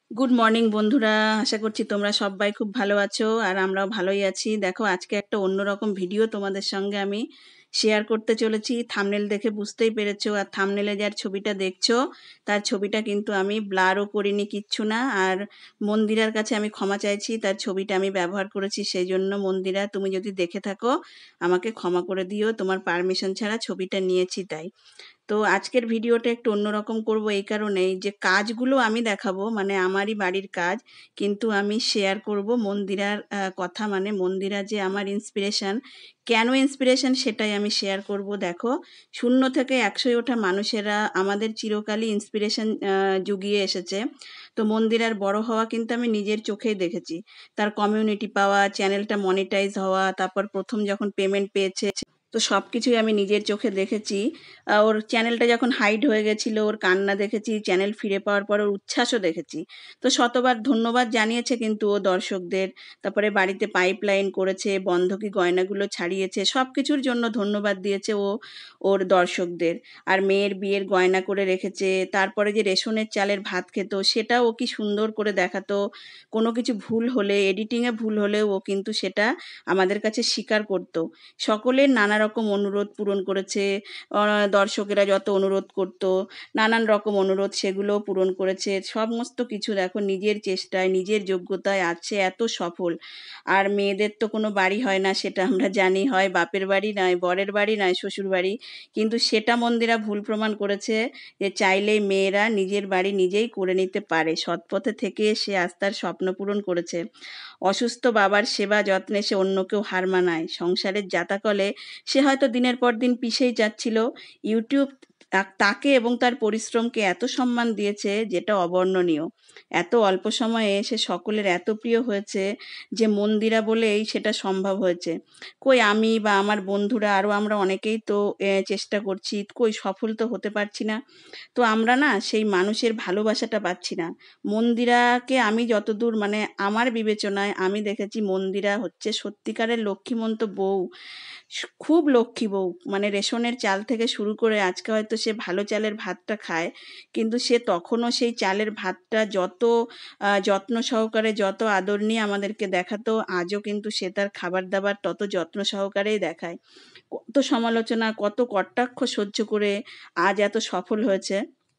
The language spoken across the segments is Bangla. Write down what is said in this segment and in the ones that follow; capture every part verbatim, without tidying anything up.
গুড মর্নিং বন্ধুরা, আশা করছি তোমরা সবাই খুব ভালো আছো আর আমরাও ভালোই আছি। দেখো আজকে একটা অন্যরকম ভিডিও তোমাদের সঙ্গে আমি শেয়ার করতে চলেছি। থাম্বনেল দেখে বুঝতেই পেরেছো, আর থাম্বনেলে যার ছবিটা দেখছো তার ছবিটা কিন্তু আমি ব্লারও করিনি, কিচ্ছু না। আর মন্দিরার কাছে আমি ক্ষমা চাইছি, তার ছবিটা আমি ব্যবহার করেছি, সেই জন্য মন্দিরা তুমি যদি দেখে থাকো আমাকে ক্ষমা করে দিও, তোমার পারমিশন ছাড়া ছবিটা নিয়েছি তাই। তো আজকের ভিডিওটা একটু অন্যরকম করব এই কারণেই যে কাজগুলো আমি দেখাবো, মানে আমারই বাড়ির কাজ, কিন্তু আমি শেয়ার করব মন্দিরার আহ, কথা, মানে মন্দিরা যে আমার ইন্সপিরেশন, কেন ইন্সপিরেশন সেটাই আমি শেয়ার করব। দেখো, শূন্য থেকে একশোয় ওঠা মানুষেরা আমাদের চিরকালই ইন্সপিরেশন জুগিয়ে এসেছে। তো মন্দিরার বড় হওয়া কিন্তু আমি নিজের চোখেই দেখেছি, তার কমিউনিটি পাওয়া, চ্যানেলটা মনিটাইজ হওয়া, তারপর প্রথম যখন পেমেন্ট পেয়েছে, তো সব কিছুই আমি নিজের চোখে দেখেছি। আহ, ওর চ্যানেলটা যখন হাইড হয়ে গেছিল ওর কান্না দেখেছি, চ্যানেল ফিরে পাওয়ার পর ওর উচ্ছ্বাসও দেখেছি। তো শতবার ধন্যবাদ জানিয়েছে কিন্তু ও দর্শকদের। তারপরে বাড়িতে পাইপলাইন করেছে, বন্ধকি গয়নাগুলো ছাড়িয়েছে, সব কিছুর জন্য ধন্যবাদ দিয়েছে ও ওর দর্শকদের। আর মেয়ের বিয়ের গয়না করে রেখেছে, তারপরে যে রেশনের চালের ভাত খেত সেটাও ও কি সুন্দর করে দেখাতো। কোনো কিছু ভুল হলে, এডিটিংয়ে ভুল হলেও ও কিন্তু সেটা আমাদের কাছে স্বীকার করতো। সকলের নানা রকম অনুরোধ পূরণ করেছে, আহ, দর্শকেরা যত অনুরোধ করত, নানান রকম অনুরোধ সেগুলো পূরণ করেছে। সমস্ত কিছু দেখো নিজের চেষ্টায়, নিজের যোগ্যতায় আছে এত সফল। আর মেয়েদের তো কোনো বাড়ি হয় না, সেটা আমরা জানি, হয় বাপের বাড়ি, নয় বরের বাড়ি, নয় শ্বশুর বাড়ি। কিন্তু সেটা মন্দিরা ভুল প্রমাণ করেছে যে চাইলেই মেয়েরা নিজের বাড়ি নিজেই করে নিতে পারে। সৎপথে থেকে সে আজ তার স্বপ্ন পূরণ করেছে। অসুস্থ বাবার সেবা যত্নে সে অন্যকেও হার মানায়। সংসারের জাতাকলে সে হয়তো দিনের পর দিন পিষেই যাচ্ছিল, ইউটিউব তা- তাকে এবং তার পরিশ্রমকে এত সম্মান দিয়েছে যেটা অবর্ণনীয়। এত অল্প সময়ে সে সকলের এত প্রিয় হয়েছে যে মন্দিরা বলেই সেটা সম্ভব হয়েছে। কই আমি বা আমার বন্ধুরা আরো আমরা অনেকেই তো এ, চেষ্টা করছি, কই সফল তো হতে পারছি না। তো আমরা না সেই মানুষের ভালোবাসাটা পাচ্ছি না। মন্দিরাকে আমি যতদূর, মানে আমার বিবেচনায় আমি দেখেছি মন্দিরা হচ্ছে সত্যিকারের লক্ষ্মীমন্ত বউ, স- খুব লক্ষ্মী বউ। মানে রেশনের চাল থেকে শুরু করে আজকে হয়তো সে ভালো চালের ভাতটা খায়, কিন্তু সে তখনও সেই চালের ভাতটা যত আহ, যত্ন সহকারে, যত আদর নিয়ে আমাদেরকে দেখাতো, আজও কিন্তু সে তার খাবার দাবার তত যত্ন সহকারেই দেখায়। কত সমালোচনা, কত কটাক্ষ সহ্য করে আজ এত সফল হয়েছে।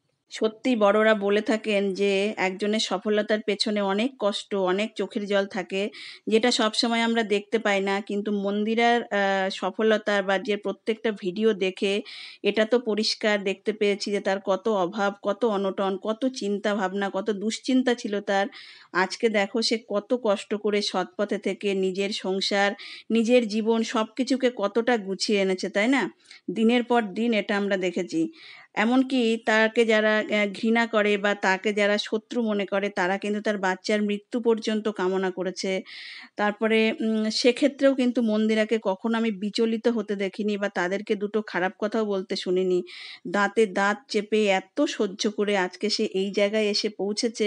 সত্যি বড়রা বলে থাকেন যে একজনের সফলতার পেছনে অনেক কষ্ট, অনেক চোখের জল থাকে, যেটা সবসময় আমরা দেখতে পাই না। কিন্তু মন্দিরার আহ, সফলতা বা যে প্রত্যেকটা ভিডিও দেখে এটা তো পরিষ্কার দেখতে পেয়েছি যে তার কত অভাব, কত অনটন, কত চিন্তা ভাবনা, কত দুশ্চিন্তা ছিল তার। আজকে দেখো সে কত কষ্ট করে সৎপথে থেকে নিজের সংসার, নিজের জীবন সবকিছুকে কতটা গুছিয়ে এনেছে, তাই না? দিনের পর দিন এটা আমরা দেখেছি। এমনকি তাকে যারা আহ, ঘৃণা করে বা তাকে যারা শত্রু মনে করে তারা কিন্তু তার বাচ্চার মৃত্যু পর্যন্ত কামনা করেছে। তারপরে উম, সেক্ষেত্রেও কিন্তু মন্দিরাকে কখনো আমি বিচলিত হতে দেখিনি বা তাদেরকে দুটো খারাপ কথাও বলতে শুনিনি। দাঁতে দাঁত চেপে এত সহ্য করে আজকে সে এই জায়গায় এসে পৌঁছেছে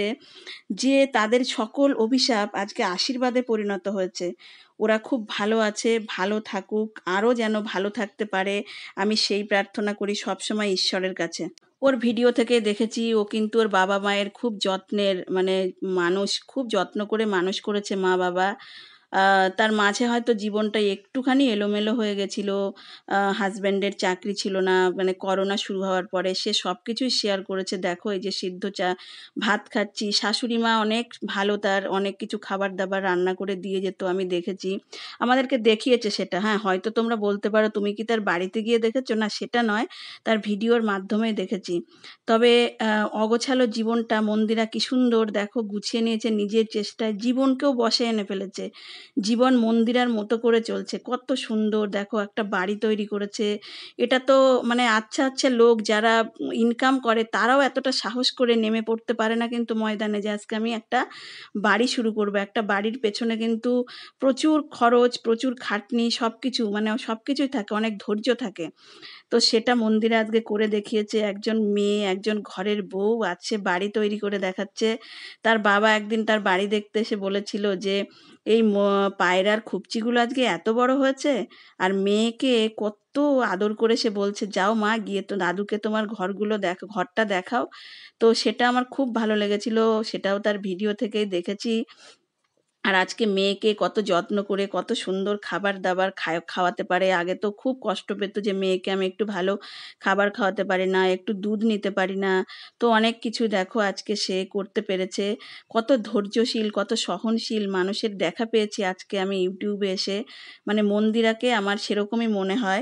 যে তাদের সকল অভিশাপ আজকে আশীর্বাদে পরিণত হয়েছে। ওরা খুব ভালো আছে, ভালো থাকুক, আরও যেন ভালো থাকতে পারে, আমি সেই প্রার্থনা করি সবসময় ঈশ্বরের কাছে। ওর ভিডিও থেকে দেখেছি ও কিন্তু ওর বাবা মায়ের খুব যত্নের, মানে মানুষ, খুব যত্ন করে মানুষ করেছে মা বাবা। আহ, তার মাঝে হয়তো জীবনটা একটুখানি এলোমেলো হয়ে গেছিল, হাজব্যান্ডের চাকরি ছিল না, মানে করোনা শুরু হওয়ার পরে সে সব কিছুই শেয়ার করেছে। দেখো এই যে সিদ্ধ চা ভাত খাচ্ছি, শাশুড়ি মা অনেক ভালো, তার অনেক কিছু খাবার দাবার রান্না করে দিয়ে যেত, আমি দেখেছি, আমাদেরকে দেখিয়েছে সেটা। হ্যাঁ, হয়তো তোমরা বলতে পারো তুমি কি তার বাড়িতে গিয়ে দেখেছো, না সেটা নয়, তার ভিডিওর মাধ্যমে দেখেছি। তবে আহ, অগোছালো জীবনটা মন্দিরা কি সুন্দর দেখো গুছিয়ে নিয়েছে নিজের চেষ্টায়, জীবনকেও বশে এনে ফেলেছে। জীবন মন্দিরার মতো করে চলছে, কত সুন্দর দেখো একটা বাড়ি তৈরি করেছে। এটা তো মানে আচ্ছা আচ্ছা লোক যারা ইনকাম করে তারাও এতটা সাহস করে নেমে পড়তে পারে না কিন্তু ময়দানে, যে আজকে আমি একটা বাড়ি শুরু করবো। একটা বাড়ির পেছনে কিন্তু প্রচুর খরচ, প্রচুর খাটনি, সবকিছু মানে সবকিছুই থাকে, অনেক ধৈর্য থাকে। তো সেটা মন্দিরে আজকে করে দেখিয়েছে। একজন মেয়ে, একজন ঘরের বউ আছে, বাড়ি তৈরি করে দেখাচ্ছে। তার বাবা একদিন তার বাড়ি দেখতে এসে বলেছিল যে এই পায়রার খুপচিগুলো আজকে এত বড় হয়েছে, আর মেয়েকে কত আদর করে সে বলছে, যাও মা গিয়ে তো দাদুকে তোমার ঘরগুলো দেখো, ঘরটা দেখাও। তো সেটা আমার খুব ভালো লেগেছিল, সেটাও তার ভিডিও থেকেই দেখেছি। আর আজকে মেয়েকে কত যত্ন করে কত সুন্দর খাবার দাবার খাওয়াতে পারে। আগে তো খুব কষ্ট পেত যে মেয়েকে আমি একটু ভালো খাবার খাওয়াতে পারি না, একটু দুধ নিতে পারি না। তো অনেক কিছু দেখো আজকে সে করতে পেরেছে। কত ধৈর্যশীল, কত সহনশীল মানুষের দেখা পেয়েছি আজকে আমি ইউটিউবে এসে। মানে মন্দিরাকে আমার সেরকমই মনে হয়।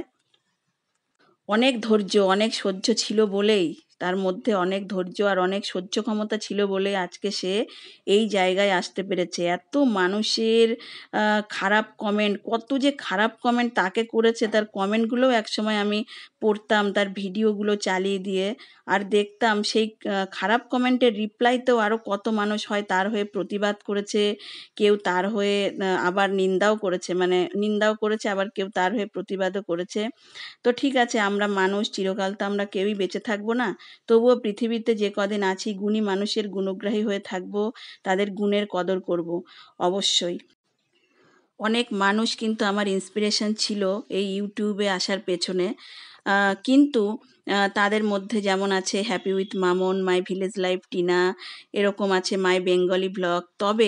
অনেক ধৈর্য, অনেক সহ্য ছিল বলেই, তার মধ্যে অনেক ধৈর্য আর অনেক সহ্য ক্ষমতা ছিল বলেই আজকে সে এই জায়গায় আসতে পেরেছে। এত মানুষের খারাপ কমেন্ট, কত যে খারাপ কমেন্ট তাকে করেছে, তার কমেন্টগুলোও একসময় আমি পড়তাম, তার ভিডিওগুলো চালিয়ে দিয়ে আর দেখতাম সেই খারাপ কমেন্টের রিপ্লাইতেও আরও কত মানুষ হয় তার হয়ে প্রতিবাদ করেছে, কেউ তার হয়ে আবার নিন্দাও করেছে, মানে নিন্দাও করেছে আবার কেউ তার হয়ে প্রতিবাদও করেছে। তো ঠিক আছে, আমরা মানুষ, চিরকাল তো আমরা কেউই বেঁচে থাকবো না। তবুও পৃথিবীতে যে কদিন আছি গুণী মানুষের গুণগ্রাহী হয়ে থাকবো, তাদের গুণের কদর করব অবশ্যই। অনেক মানুষ কিন্তু আমার ইন্সপিরেশন ছিল এই ইউটিউবে আসার পেছনে, কিন্তু তাদের মধ্যে যেমন আছে happy with Mamon, my village life Tina, এরকম আছে মাই বেঙ্গলি ব্লগ। তবে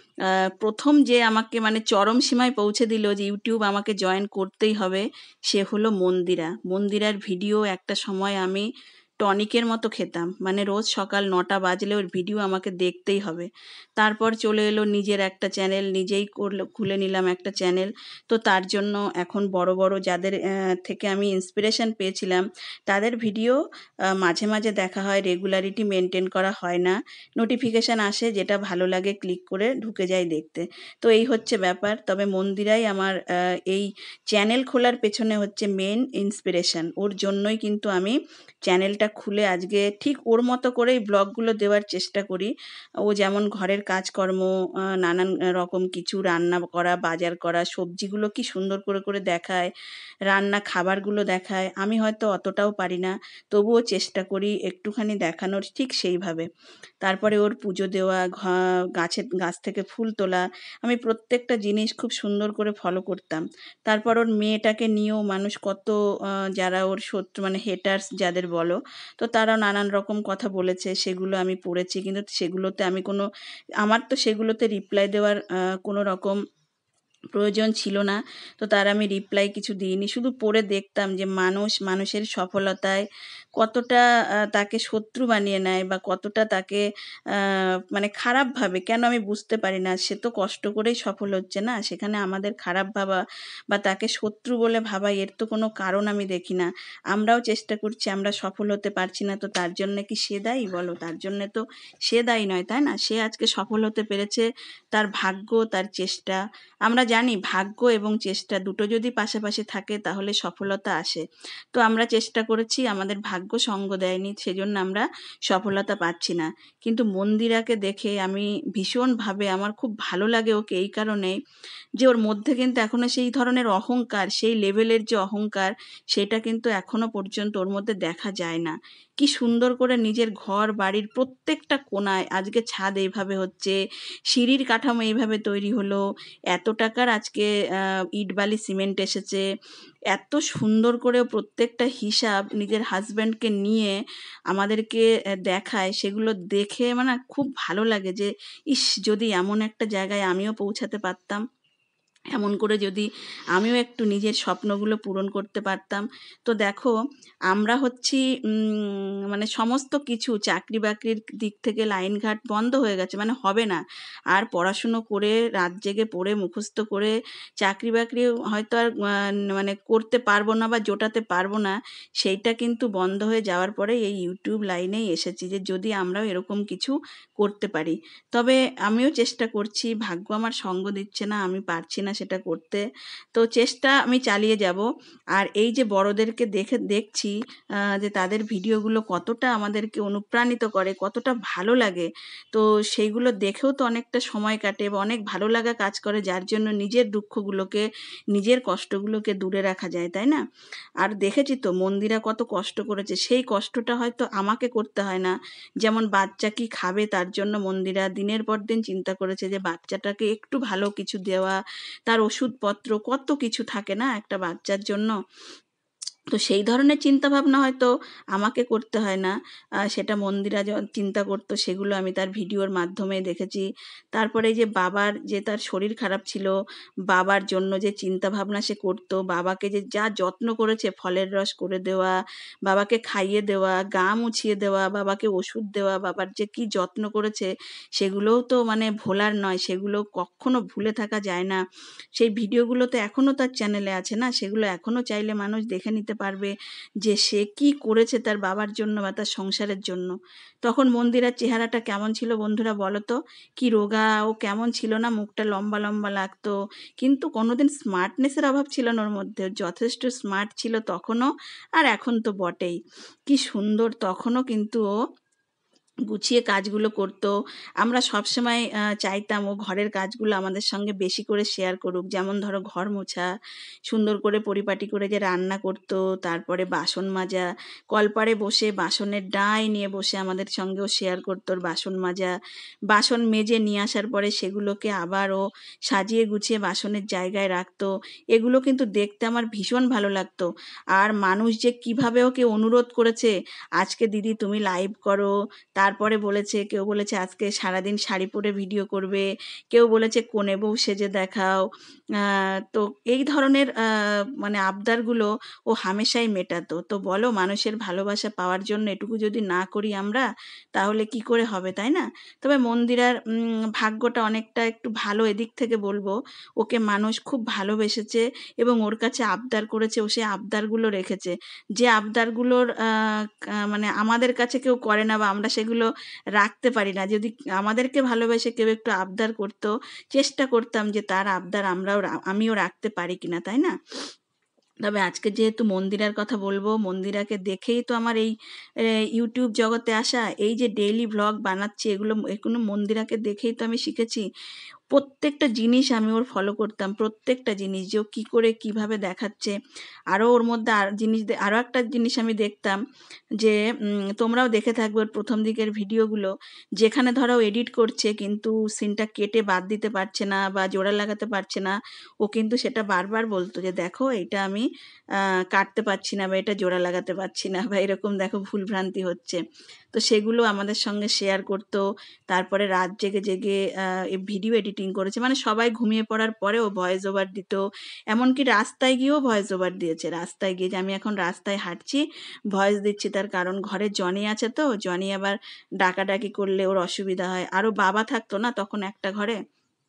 প্রথম যে আমাকে মানে চরম সীমায় পৌঁছে দিল যে ইউটিউব আমাকে জয়েন করতেই হবে, সে হলো মন্দিরা। মন্দিরার ভিডিও একটা সময় আমি টনিকের মতো খেতাম, মানে রোজ সকাল নটা বাজলে ওর ভিডিও আমাকে দেখতেই হবে। তারপর চলে এলো নিজের একটা চ্যানেল, নিজেই করলো, খুলে নিলাম একটা চ্যানেল। তো তার জন্য এখন বড় বড় যাদের থেকে আমি ইন্সপিরেশন পেয়েছিলাম তাদের ভিডিও মাঝে মাঝে দেখা হয়, রেগুলারিটি মেনটেন করা হয় না। নোটিফিকেশান আসে, যেটা ভালো লাগে ক্লিক করে ঢুকে যাই দেখতে। তো এই হচ্ছে ব্যাপার। তবে মন্দিরাই আমার এই চ্যানেল খোলার পেছনে হচ্ছে মেন ইন্সপিরেশান। ওর জন্যই কিন্তু আমি চ্যানেলটা খুলে আজকে ঠিক ওর মতো করেই ব্লগগুলো দেওয়ার চেষ্টা করি। ও যেমন ঘরের কাজকর্ম, নানান রকম কিছু রান্না করা, বাজার করা, সবজিগুলো কি সুন্দর করে করে দেখায়, রান্না খাবারগুলো দেখায়। আমি হয়তো অতটাও পারি না, তবুও চেষ্টা করি একটুখানি দেখানোর ঠিক সেইভাবে। তারপরে ওর পুজো দেওয়া, গাছের গাছ থেকে ফুল তোলা, আমি প্রত্যেকটা জিনিস খুব সুন্দর করে ফলো করতাম। তারপর ওর মেয়েটাকে নিয়েও মানুষ কত, যারা ওর শত্রু মানে হেটার্স যাদের বলো, তো তারাও নানান রকম কথা বলেছে, সেগুলো আমি পড়েছি, কিন্তু সেগুলোতে আমি কোনো, আমার তো সেগুলোতে রিপ্লাই দেওয়ার কোনো রকম প্রয়োজন ছিল না। তো তার আমি রিপ্লাই কিছু দিইনি, শুধু পড়ে দেখতাম যে মানুষ মানুষের সফলতায় কতটা তাকে শত্রু বানিয়ে নেয় বা কতটা তাকে মানে খারাপ ভাবে, কেন আমি বুঝতে পারি না। সে তো কষ্ট করেই সফল হচ্ছে না, সেখানে আমাদের খারাপ ভাবা বা তাকে শত্রু বলে ভাবা, এর তো কোনো কারণ আমি দেখি না। আমরাও চেষ্টা করছি, আমরা সফল হতে পারছি না, তো তার জন্য কি সে দায়ী? বলো, তার জন্য তো সে দায়ী নয়, তাই না? সে আজকে সফল হতে পেরেছে, তার ভাগ্য, তার চেষ্টা। আমরা জানি ভাগ্য এবং চেষ্টা দুটো যদি পাশাপাশি থাকে তাহলে সফলতা আসে। তো আমরা চেষ্টা করেছি, আমাদের ভাগ্য সঙ্গ দেয়নি, সেজন্য আমরা সফলতা পাচ্ছি না। কিন্তু মন্দিরাকে দেখে আমি ভীষণভাবে, আমার খুব ভালো লাগে ওকে এই কারণেই যে ওর মধ্যে কিন্তু এখনো সেই ধরনের অহংকার, সেই লেভেলের যে অহংকার, সেটা কিন্তু এখনো পর্যন্ত ওর মধ্যে দেখা যায় না। কি সুন্দর করে নিজের ঘর বাড়ির প্রত্যেকটা কোণায়, আজকে ছাদ এইভাবে হচ্ছে, সিঁড়ির কাঠামো এইভাবে তৈরি হলো, এত টাকার আজকে ইট বালি সিমেন্ট এসেছে, এত সুন্দর করে প্রত্যেকটা হিসাব নিজের হাজব্যান্ডকে নিয়ে আমাদেরকে দেখায়। সেগুলো দেখে মানে খুব ভালো লাগে যে ইস, যদি এমন একটা জায়গায় আমিও পৌঁছাতে পারতাম, এমন করে যদি আমিও একটু নিজের স্বপ্নগুলো পূরণ করতে পারতাম। তো দেখো, আমরা হচ্ছি মানে সমস্ত কিছু, চাকরি বাকরির দিক থেকে লাইনঘাট বন্ধ হয়ে গেছে, মানে হবে না আর। পড়াশুনো করে রাত জেগে পড়ে মুখস্থ করে চাকরি বাকরি হয়তো আর মানে করতে পারবো না বা জোটাতে পারবো না, সেইটা কিন্তু বন্ধ হয়ে যাওয়ার পরে এই ইউটিউব লাইনেই এসেছি যে যদি আমরাও এরকম কিছু করতে পারি। তবে আমিও চেষ্টা করছি, ভাগ্য আমার সঙ্গ দিচ্ছে না, আমি পারছি না সেটা করতে। তো চেষ্টা আমি চালিয়ে যাব। আর এই যে বড়দেরকে দেখে দেখছি যে তাদের ভিডিওগুলো কতটা আমাদেরকে অনুপ্রাণিত করে, কতটা ভালো লাগে, তো সেইগুলো দেখেও তো অনেকটা সময় কাটে বা অনেক ভালো লাগা কাজ করে, যার জন্য নিজের দুঃখগুলোকে, নিজের কষ্টগুলোকে দূরে রাখা যায়, তাই না? আর দেখেছি তো মন্দিরা কত কষ্ট করেছে, সেই কষ্টটা হয়তো আমাকে করতে হয় না। যেমন বাচ্চা কি খাবে তার জন্য মন্দিরা দিনের পর দিন চিন্তা করেছে যে বাচ্চাটাকে একটু ভালো কিছু দেওয়া, তার ওষুধপত্র কত কিছু থাকে না একটা বাচ্চার জন্য। তো সেই ধরনের চিন্তাভাবনা হয়তো আমাকে করতে হয় না, সেটা মন্দিরা চিন্তা করতো, সেগুলো আমি তার ভিডিওর মাধ্যমে দেখেছি। তারপরে যে বাবার যে তার শরীর খারাপ ছিল, বাবার জন্য যে চিন্তাভাবনা সে করতো, বাবাকে যে যা যত্ন করেছে, ফলের রস করে দেওয়া, বাবাকে খাইয়ে দেওয়া, গা মুছিয়ে দেওয়া, বাবাকে ওষুধ দেওয়া, বাবার যে কি যত্ন করেছে, সেগুলোও তো মানে ভোলার নয়, সেগুলো কখনো ভুলে থাকা যায় না। সেই ভিডিওগুলো তো এখনও তার চ্যানেলে আছে না, সেগুলো এখনও চাইলে মানুষ দেখে নিতে পারবে যে সে কি করেছে তার বাবার জন্য বা তার সংসারের জন্য। তখন মন্দিরার চেহারাটা কেমন ছিল বন্ধুরা বলো তো? কি রোগা ও কেমন ছিল না, মুখটা লম্বা লম্বা লাগতো, কিন্তু কোনোদিন স্মার্টনেসের অভাব ছিল না ওর মধ্যে, যথেষ্ট স্মার্ট ছিল তখনও, আর এখন তো বটেই। কি সুন্দর তখনও কিন্তু ও গুছিয়ে কাজগুলো করতো। আমরা সবসময় চাইতাম ও ঘরের কাজগুলো আমাদের সঙ্গে বেশি করে শেয়ার করুক। যেমন ধরো ঘর মোছা, সুন্দর করে পরিপাটি করে যে রান্না করতো, তারপরে বাসন মাজা, কলপারে বসে বাসনের ডাঁই নিয়ে বসে আমাদের সঙ্গেও শেয়ার করতো বাসন মাজা, বাসন মেজে নিয়ে আসার পরে সেগুলোকে আবারও সাজিয়ে গুছিয়ে বাসনের জায়গায় রাখতো। এগুলো কিন্তু দেখতে আমার ভীষণ ভালো লাগতো। আর মানুষ যে কীভাবে ওকে অনুরোধ করেছে, আজকে দিদি তুমি লাইভ করো, তারপরে বলেছে, কেউ বলেছে আজকে সারাদিন শাড়ি পরে ভিডিও করবে, কেউ বলেছে কোণে বউ সেজে দেখাও। তো এই ধরনের মানে আবদারগুলো ও হামেশাই মেটাতো। তো বলো, মানুষের ভালোবাসা পাওয়ার জন্য এটুকু যদি না করি আমরা, তাহলে কি করে হবে, তাই না? তবে মন্দিরার ভাগ্যটা অনেকটা একটু ভালো, এদিক থেকে বলবো ওকে মানুষ খুব ভালোবেসেছে এবং ওর কাছে আবদার করেছে, ও সে আবদারগুলো রেখেছে। যে আবদারগুলোর মানে আমাদের কাছে কেউ করে না বা আমরা সেগুলো রাখতে পারি না। যদি আমাদেরকে ভালোবেসে কেউ একটু আবদার করতো, চেষ্টা করতাম যে তার আবদার আমরাও আমিও রাখতে পারি কিনা, তাই না? তবে আজকে যেহেতু মন্দিরার কথা বলবো, মন্দিরাকে দেখেই তো আমার এই ইউটিউব জগতে আসা, এই যে ডেইলি ভ্লগ বানাচ্ছি, এগুলো এগুলো মন্দিরাকে দেখেই তো আমি শিখেছি। প্রত্যেকটা জিনিস আমি ওর ফলো করতাম, প্রত্যেকটা জিনিস যে ও কী করে কীভাবে দেখাচ্ছে। আরও ওর মধ্যে আর জিনিস, আরও একটা জিনিস আমি দেখতাম যে তোমরাও দেখে থাকবে ওর প্রথম দিকের ভিডিওগুলো, যেখানে ধরো এডিট করছে কিন্তু সিনটা কেটে বাদ দিতে পারছে না বা জোড়া লাগাতে পারছে না, ও কিন্তু সেটা বারবার বলতো যে দেখো এটা আমি কাটতে পারছি না বা এটা জোড়া লাগাতে পারছি না বা এরকম দেখো ভুলভ্রান্তি হচ্ছে। তো সেগুলো আমাদের সঙ্গে শেয়ার করতো। তারপরে রাত জেগে জেগে ভিডিও এডিটিং করেছে, মানে সবাই ঘুমিয়ে পড়ার পরে ও ভয়েস ওভার দিত। এমনকি রাস্তায় গিয়েও ভয়েস ওভার দিয়েছে, রাস্তায় গিয়ে যে আমি এখন রাস্তায় হাঁটছি ভয়েস দিচ্ছি, তার কারণ ঘরে জনি আছে, তো জনি আবার ডাকাডাকি করলে ওর অসুবিধা হয়। আরও বাবা থাকতো না তখন একটা ঘরে,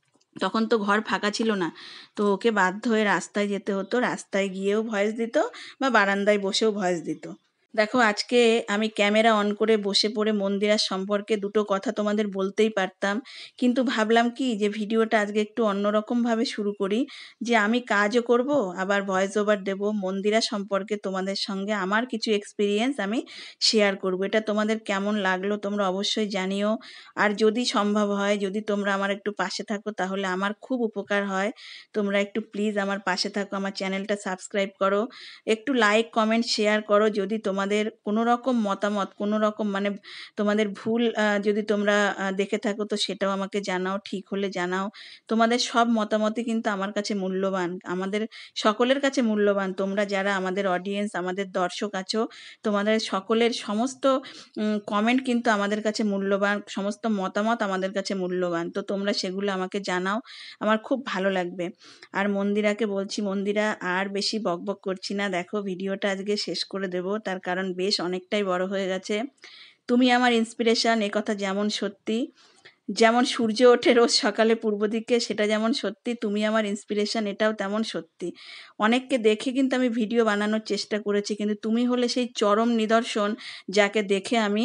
তখন তো ঘর ফাঁকা ছিল না, তো ওকে বাধ্য হয়ে রাস্তায় যেতে হতো, রাস্তায় গিয়েও ভয়েস দিত বা বারান্দায় বসেও ভয়েস দিত। দেখো আজকে আমি ক্যামেরা অন করে বসে পড়ে মন্দিরার সম্পর্কে দুটো কথা তোমাদের বলতেই পারতাম, কিন্তু ভাবলাম কি যে ভিডিওটা আজকে একটু অন্যরকমভাবে শুরু করি, যে আমি কাজও করব আবার ভয়েস ওভার দেব, মন্দিরা সম্পর্কে তোমাদের সঙ্গে আমার কিছু এক্সপিরিয়েন্স আমি শেয়ার করব। এটা তোমাদের কেমন লাগলো তোমরা অবশ্যই জানিও। আর যদি সম্ভব হয়, যদি তোমরা আমার একটু পাশে থাকো তাহলে আমার খুব উপকার হয়। তোমরা একটু প্লিজ আমার পাশে থাকো, আমার চ্যানেলটা সাবস্ক্রাইব করো, একটু লাইক কমেন্ট শেয়ার করো। যদি তোমাদের কোনো রকম মতামত, কোনো রকম মানে তোমাদের ভুল যদি তোমরা দেখে থাকো তো সেটাও আমাকে জানাও, ঠিক হলে জানাও। তোমাদের সব মতামতই কিন্তু আমার কাছে মূল্যবান, আমাদের সকলের কাছে মূল্যবান। তোমরা যারা আমাদের অডিয়েন্স, আমাদের দর্শক আছো, তোমাদের সকলের সমস্ত কমেন্ট কিন্তু আমাদের কাছে মূল্যবান, সমস্ত মতামত আমাদের কাছে মূল্যবান। তো তোমরা সেগুলো আমাকে জানাও, আমার খুব ভালো লাগবে। আর মন্দিরাকে বলছি, মন্দিরা আর বেশি বকবক করছি না, দেখো ভিডিওটা আজকে শেষ করে দেব, তার কারণ বেশ অনেকটাই বড় হয়ে গেছে। তুমি আমার ইন্সপিরেশন, এ কথা যেমন সত্যি, যেমন সূর্য ওঠে রোজ সকালে পূর্ব দিকে, সেটা যেমন সত্যি, তুমি আমার ইন্সপিরেশন এটাও তেমন সত্যি। অনেককে দেখে কিন্তু আমি ভিডিও বানানোর চেষ্টা করেছি, কিন্তু তুমি হলে সেই চরম নিদর্শন যাকে দেখে আমি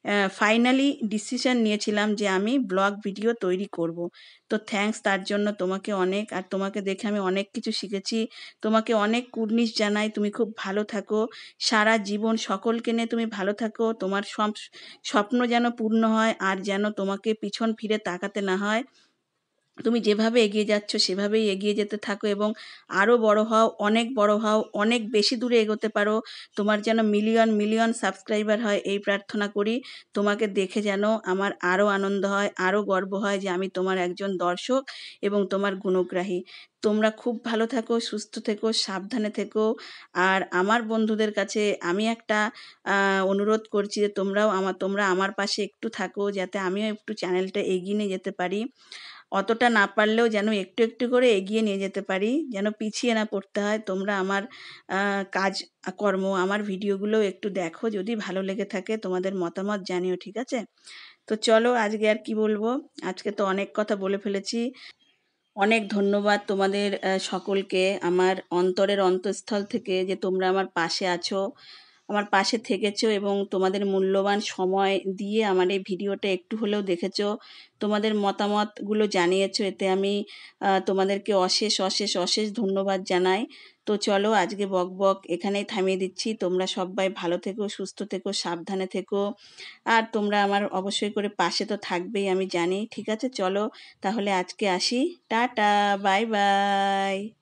ফাইনালি ডিসিশন নিয়েছিলাম যে আমি ব্লগ ভিডিও তৈরি করব। তো থ্যাঙ্কস তার জন্য তোমাকে অনেক। আর তোমাকে দেখে আমি অনেক কিছু শিখেছি। তোমাকে অনেক কুর্নিশ জানাই, তুমি খুব ভালো থাকো, সারা জীবন সকলকে নিয়ে তুমি ভালো থাকো, তোমার সব স্বপ্ন যেন পূর্ণ হয়, আর যেন তোমাকে পিছন ফিরে তাকাতে না হয়। তুমি যেভাবে এগিয়ে যাচ্ছ সেভাবেই এগিয়ে যেতে থাকো এবং আরও বড় হও, অনেক বড় হও, অনেক বেশি দূরে এগোতে পারো। তোমার যেন মিলিয়ন মিলিয়ন সাবস্ক্রাইবার হয় এই প্রার্থনা করি। তোমাকে দেখে যেন আমার আরও আনন্দ হয়, আরও গর্ব হয় যে আমি তোমার একজন দর্শক এবং তোমার গুণগ্রাহী। তোমরা খুব ভালো থাকো, সুস্থ থেকো, সাবধানে থেকো। আর আমার বন্ধুদের কাছে আমি একটা আহ, অনুরোধ করছি যে তোমরাও আমার তোমরা আমার পাশে একটু থাকো, যাতে আমিও একটু চ্যানেলটা এগিয়ে নিয়ে যেতে পারি। অতটা না পারলেও যেন একটু একটু করে এগিয়ে নিয়ে যেতে পারি, যেন পিছিয়ে না পড়তে হয়। তোমরা আমার আহ, কাজ কর্ম, আমার ভিডিওগুলো একটু দেখো, যদি ভালো লেগে থাকে তোমাদের মতামত জানিও, ঠিক আছে? তো চলো, আজকে আর কি বলবো, আজকে তো অনেক কথা বলে ফেলেছি। অনেক ধন্যবাদ তোমাদের আহ, সকলকে, আমার অন্তরের অন্তঃস্থল থেকে, যে তোমরা আমার পাশে আছো, আমার পাশে থেকেছো এবং তোমাদের মূল্যবান সময় দিয়ে আমার এই ভিডিওটা একটু হলেও দেখেছো, তোমাদের মতামতগুলো জানিয়েছো। এতে আমি আহ, তোমাদেরকে অশেষ অশেষ অশেষ ধন্যবাদ জানাই। তো চলো, আজকে বক বক এখানেই থামিয়ে দিচ্ছি। তোমরা সবাই ভালো থেকো, সুস্থ থেকো, সাবধানে থেকো। আর তোমরা আমার অবশ্যই করে পাশে তো থাকবেই আমি জানি, ঠিক আছে? চলো তাহলে আজকে আসি। Tata, bye by.